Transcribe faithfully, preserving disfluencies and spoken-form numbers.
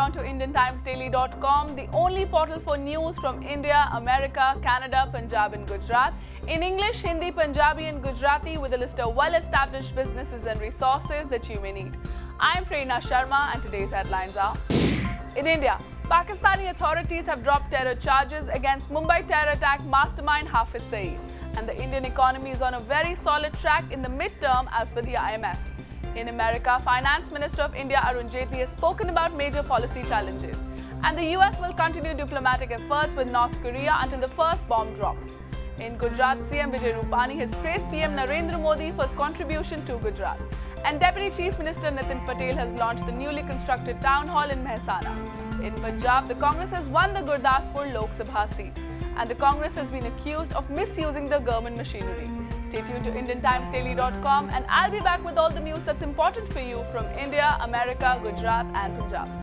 on to Indian Times Daily dot com, the only portal for news from India, America, Canada, Punjab and Gujarat. In English, Hindi, Punjabi and Gujarati with a list of well-established businesses and resources that you may need. I am Prerna Sharma and today's headlines are: in India, Pakistani authorities have dropped terror charges against Mumbai terror attack mastermind Hafiz Saeed, and the Indian economy is on a very solid track in the mid-term as per the I M F. In America, Finance Minister of India Arun Jaitley has spoken about major policy challenges, and the U S will continue diplomatic efforts with North Korea until the first bomb drops. In Gujarat, C M Vijay Rupani has praised P M Narendra Modi for his contribution to Gujarat, and Deputy Chief Minister Nitin Patel has launched the newly constructed town hall in Mehsana. In Punjab, the Congress has won the Gurdaspur Lok Sabha seat, and the Congress has been accused of misusing the government machinery. Stay tuned to Indian Times Daily dot com and I'll be back with all the news that's important for you from India, America, Gujarat and Punjab.